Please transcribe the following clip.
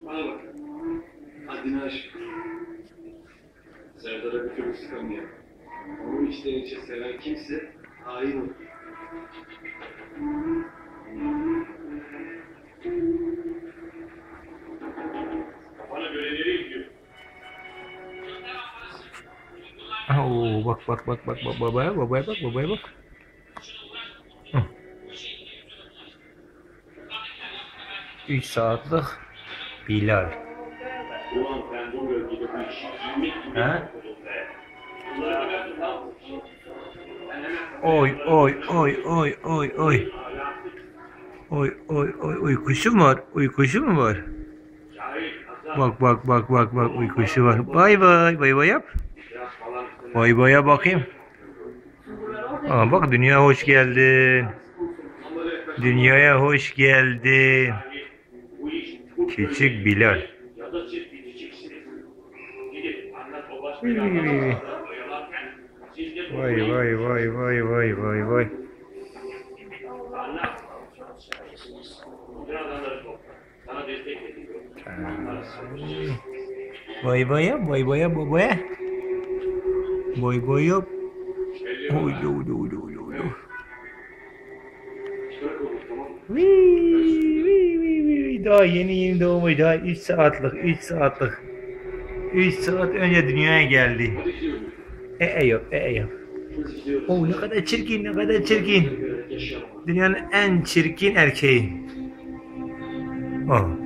Bana bak. Haddini aş. Serdar'a bir türlü sıkamıyor. Onu içten içe seven kimse hain olur. Kafana göre nereye gidiyor? Oo, bak babaya bak babaya bak. Hı. 3 saatlik Bilal. Ulan ben bu bölgede bu işi bilmek gibi He? yapıyordum be. Bunlara kadar ne yapmışsın? Oy oy oy oy oy oy. Oy uykusu mu var? Uykusu mu var? Bak uykusu var. Bay bay yap. Bay bay'a bakayım. Aa, bak dünya hoş geldin. Dünyaya hoş geldin. Küçük Bilal. Vay. Bay bay yap babaya. Bay yap. Oy. Daha yeni doğmuş, daha 3 saatlik. 3 saat önce dünyaya geldi. Yap. Ne kadar çirkin. Dünyanın en çirkin erkeği. Oh.